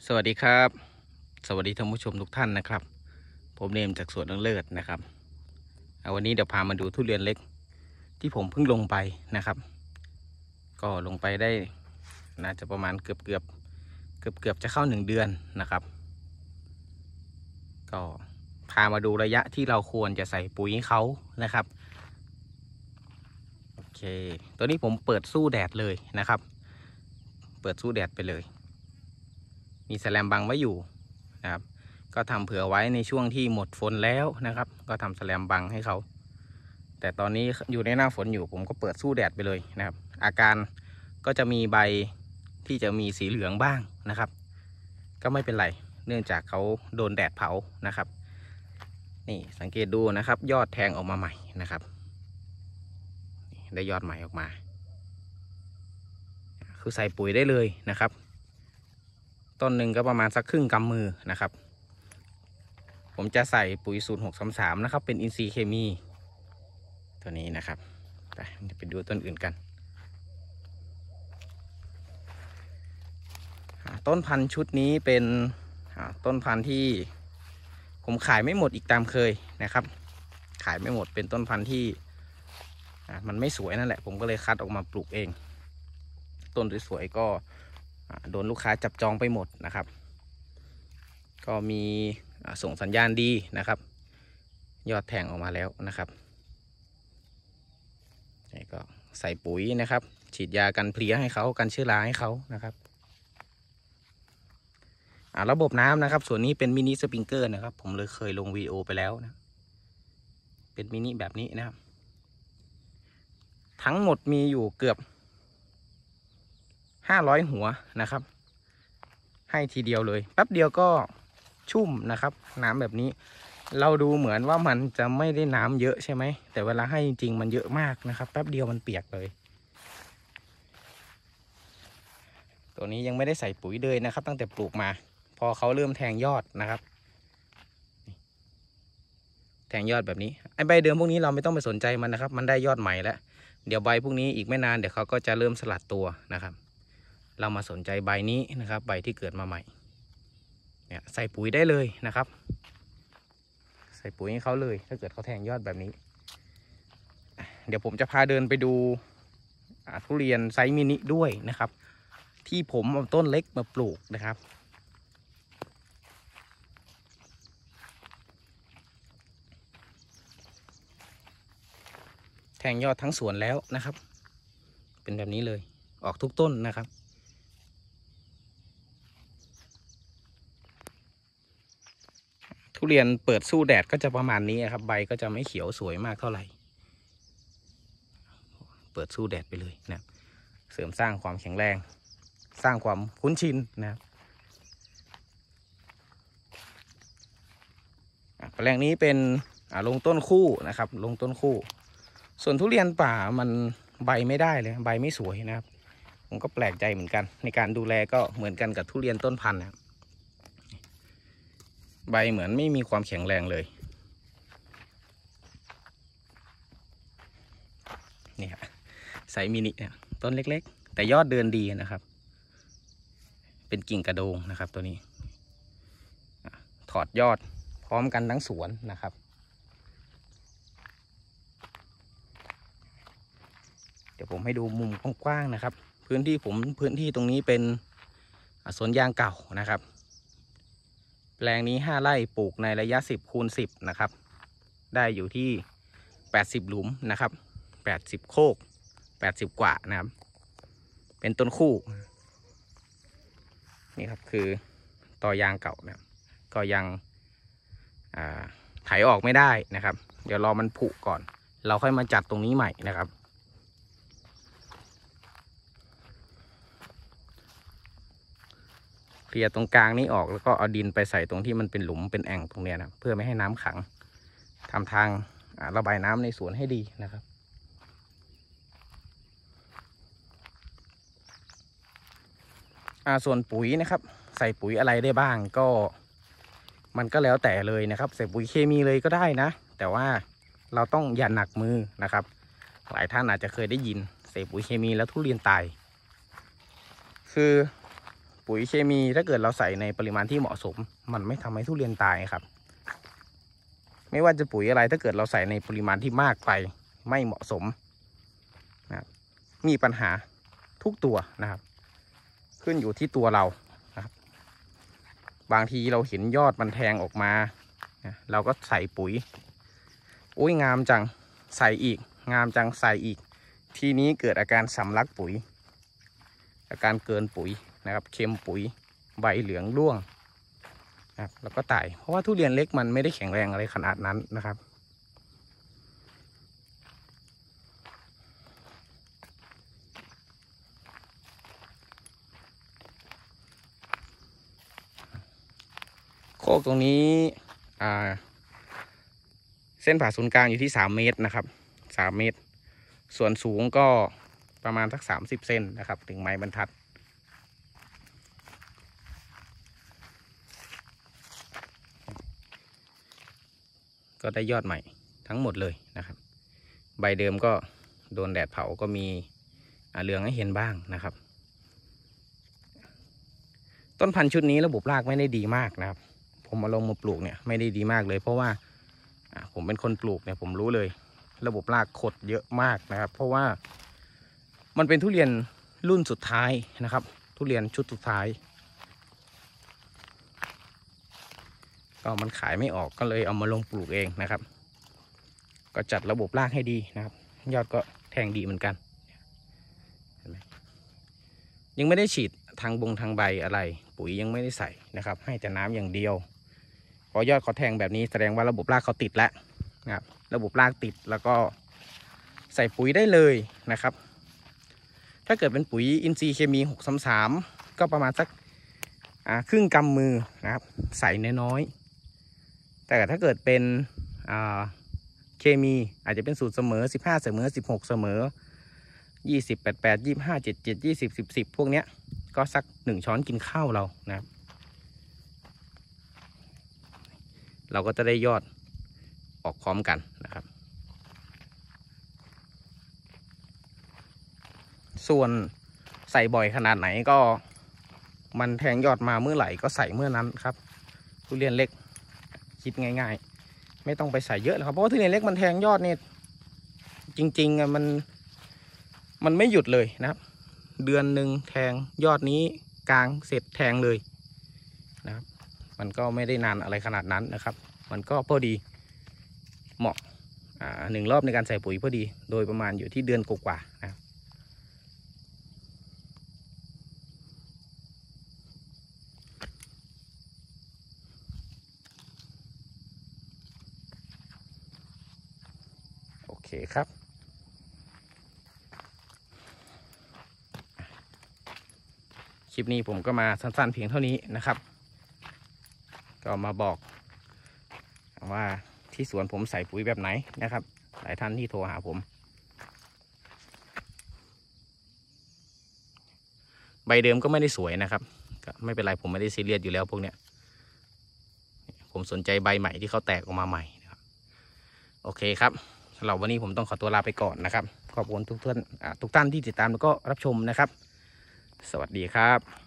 สวัสดีครับสวัสดีท่านผู้ชมทุกท่านนะครับผมเนมจากสวนน้องเลิศนะครับวันนี้เดี๋ยวพามาดูทุเรียนเล็กที่ผมเพิ่งลงไปนะครับก็ลงไปได้น่าจะประมาณเกือบจะเข้า1 เดือนนะครับก็พามาดูระยะที่เราควรจะใส่ปุ๋ยให้เขานะครับโอเคตัวนี้ผมเปิดสู้แดดเลยนะครับเปิดสู้แดดไปเลยมีแสแลมบังไว้อยู่นะครับก็ทำเผื่อไว้ในช่วงที่หมดฝนแล้วนะครับก็ทำแสแลมบังให้เขาแต่ตอนนี้อยู่ในหน้าฝนอยู่ผมก็เปิดสู้แดดไปเลยนะครับอาการก็จะมีใบที่จะมีสีเหลืองบ้างนะครับก็ไม่เป็นไรเนื่องจากเขาโดนแดดเผานะครับนี่สังเกตดูนะครับยอดแทงออกมาใหม่นะครับได้ยอดใหม่ออกมาคือใส่ปุ๋ยได้เลยนะครับต้นหนึ่งก็ประมาณสักครึ่งกำมือนะครับผมจะใส่ปุ๋ยสูตร633นะครับเป็นอินทรีย์เคมีตัวนี้นะครับไปดูต้นอื่นกันต้นพันธุ์ชุดนี้เป็นต้นพันธุ์ที่ผมขายไม่หมดอีกตามเคยนะครับขายไม่หมดเป็นต้นพันธุ์ที่มันไม่สวยนั่นแหละผมก็เลยคัดออกมาปลูกเองต้นสวยๆก็โดนลูกค้าจับจองไปหมดนะครับก็มีส่งสัญญาณดีนะครับยอดแทงออกมาแล้วนะครับนี่ก็ใส่ปุ๋ยนะครับฉีดยากันเพลี้ยให้เขากันเชื้อราให้เขานะครับระบบน้ำนะครับส่วนนี้เป็นมินิสปริงเกอร์นะครับผมเลยเคยลงวิดีโอไปแล้วนะเป็นมินิแบบนี้นะครับทั้งหมดมีอยู่เกือบ500หัวนะครับให้ทีเดียวเลยแป๊บเดียวก็ชุ่มนะครับน้ำแบบนี้เราดูเหมือนว่ามันจะไม่ได้น้ำเยอะใช่ไหมแต่เวลาให้จริงๆมันเยอะมากนะครับแป๊บเดียวมันเปียกเลยตัวนี้ยังไม่ได้ใส่ปุ๋ยเลยนะครับตั้งแต่ปลูกมาพอเขาเริ่มแทงยอดนะครับแทงยอดแบบนี้ไอ้ใบเดิมพวกนี้เราไม่ต้องไปสนใจมันนะครับมันได้ยอดใหม่แล้วเดี๋ยวใบพวกนี้อีกไม่นานเดี๋ยวเขาก็จะเริ่มสลัดตัวนะครับเรามาสนใจใบนี้นะครับใบที่เกิดมาใหม่เนี่ยใส่ปุ๋ยได้เลยนะครับใส่ปุ๋ยให้เขาเลยถ้าเกิดเขาแทงยอดแบบนี้เดี๋ยวผมจะพาเดินไปดูทุเรียนไซส์มินิด้วยนะครับที่ผมเอาต้นเล็กมาปลูกนะครับแทงยอดทั้งสวนแล้วนะครับเป็นแบบนี้เลยออกทุกต้นนะครับทุเรียนเปิดสู้แดดก็จะประมาณนี้ครับใบก็จะไม่เขียวสวยมากเท่าไหร่เปิดสู้แดดไปเลยนะเสริมสร้างความแข็งแรงสร้างความคุ้นชินนะครับแปลงนี้เป็นลงต้นคู่นะครับลงต้นคู่ส่วนทุเรียนป่ามันใบไม่ได้เลยใบไม่สวยนะครับผมก็แปลกใจเหมือนกันในการดูแลก็เหมือนกันกับทุเรียนต้นพันธุ์นะครับใบเหมือนไม่มีความแข็งแรงเลยนี่ครับไซส์มินิเนี่ยต้นเล็กๆแต่ยอดเดินดีนะครับเป็นกิ่งกระโดงนะครับตัวนี้ถอดยอดพร้อมกันทั้งสวนนะครับเดี๋ยวผมให้ดูมุมกว้างๆนะครับพื้นที่ตรงนี้เป็นสวนยางเก่านะครับแปลงนี้5 ไร่ปลูกในระยะ10 คูณ 10นะครับได้อยู่ที่80หลุมนะครับ80โคก80กว่านะครับเป็นต้นคู่นี่ครับคือตอยางเก่านะก็ยังไถออกไม่ได้นะครับเดี๋ยวรอมันผุก่อนเราค่อยมาจัดตรงนี้ใหม่นะครับเคลียร์ตรงกลางนี้ออกแล้วก็เอาดินไปใส่ตรงที่มันเป็นหลุมเป็นแอ่งตรงเนี้ยนะเพื่อไม่ให้น้ำขังทำทางระบายน้ำในสวนให้ดีนะครับส่วนปุ๋ยนะครับใส่ปุ๋ยอะไรได้บ้างก็มันก็แล้วแต่เลยนะครับใส่ปุ๋ยเคมีเลยก็ได้นะแต่ว่าเราต้องอย่าหนักมือนะครับหลายท่านอาจจะเคยได้ยินใส่ปุ๋ยเคมีแล้วทุเรียนตายคือปุ๋ยเคมีถ้าเกิดเราใส่ในปริมาณที่เหมาะสมมันไม่ทำให้ทุเรียนตายครับ ไม่ว่าจะปุ๋ยอะไรถ้าเกิดเราใส่ในปริมาณที่มากไปไม่เหมาะสมนะครับมีปัญหาทุกตัวนะครับขึ้นอยู่ที่ตัวเรานะครับบางทีเราเห็นยอดมันแทงออกมาเราก็ใส่ปุ๋ยอุ้ยงามจังใส่อีกงามจังใส่อีกทีนี้เกิดอาการสำลักปุ๋ยอาการเกินปุ๋ยนะครับเค็มปุ๋ยใบเหลืองร่วงนะครับแล้วก็ตายเพราะว่าทุเรียนเล็กมันไม่ได้แข็งแรงอะไรขนาดนั้นนะครับโคกตรงนี้เส้นผ่าศูนย์กลางอยู่ที่3 เมตรนะครับ3 เมตรส่วนสูงก็ประมาณสัก30 เซนนะครับถึงไม้บรรทัดก็ได้ยอดใหม่ทั้งหมดเลยนะครับใบเดิมก็โดนแดดเผาก็มีเหลืองให้เห็นบ้างนะครับต้นพันธุ์ชุดนี้ระบบรากไม่ได้ดีมากนะครับผมมาลงมาปลูกเนี่ยไม่ได้ดีมากเลยเพราะว่าผมเป็นคนปลูกเนี่ยผมรู้เลยระบบรากขดเยอะมากนะครับเพราะว่ามันเป็นทุเรียนรุ่นสุดท้ายนะครับทุเรียนชุดสุดท้ายก็มันขายไม่ออกก็เลยเอามาลงปลูกเองนะครับก็จัดระบบรากให้ดีนะครับยอดก็แทงดีเหมือนกันเห็นไหมยังไม่ได้ฉีดทางใบอะไรปุ๋ยยังไม่ได้ใส่นะครับให้แต่น้ำอย่างเดียวพอยอดเขาแทงแบบนี้แสดงว่าระบบรากเขาติดแล้วนะครับระบบรากติดแล้วก็ใส่ปุ๋ยได้เลยนะครับถ้าเกิดเป็นปุ๋ยอินทรีย์เคมี633ก็ประมาณสักครึ่งกำมือนะครับใส่น้อยๆแต่ถ้าเกิดเป็นเคมีอาจจะเป็นสูตรเสมอ15เสมอ16เสมอ20 88 25 77 20 10พวกเนี้ยก็สัก1 ช้อนกินข้าวเรานะครับเราก็จะได้ยอดออกพร้อมกันนะครับส่วนใส่บ่อยขนาดไหนก็มันแทงยอดมาเมื่อไหร่ก็ใส่เมื่อนั้นครับทุเรียนเล็กคิดง่ายๆไม่ต้องไปใส่เยอะนะครับเพราะว่าทุเรียนเล็กมันแทงยอดเนี่ยจริงๆมันไม่หยุดเลยนะครับเดือนหนึ่งแทงยอดนี้กลางเสร็จแทงเลยนะครับมันก็ไม่ได้นานอะไรขนาดนั้นนะครับมันก็พอดีเหมาะ1 รอบในการใส่ปุ๋ยพอดีโดยประมาณอยู่ที่เดือนกว่าๆนะครับโอเคครับคลิปนี้ผมก็มาสั้นๆเพียงเท่านี้นะครับก็มาบอกว่าที่สวนผมใส่ปุ๋ยแบบไหนนะครับหลายท่านที่โทรหาผมใบเดิมก็ไม่ได้สวยนะครับก็ไม่เป็นไรผมไม่ได้ซีเรียสอยู่แล้วพวกเนี้ยผมสนใจใบใหม่ที่เขาแตกออกมาใหม่นะครับโอเคครับสำหรับวันนี้ผมต้องขอตัวลาไปก่อนนะครับขอบคุณทุกท่านที่ติดตามแล้วก็รับชมนะครับสวัสดีครับ